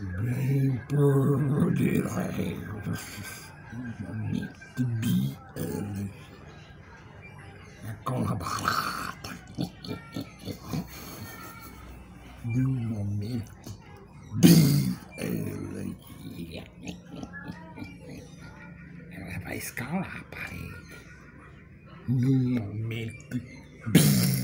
Bem poderosos, momento de elas, com a barata, no momento de elas, ela vai escalar a parede, no momento de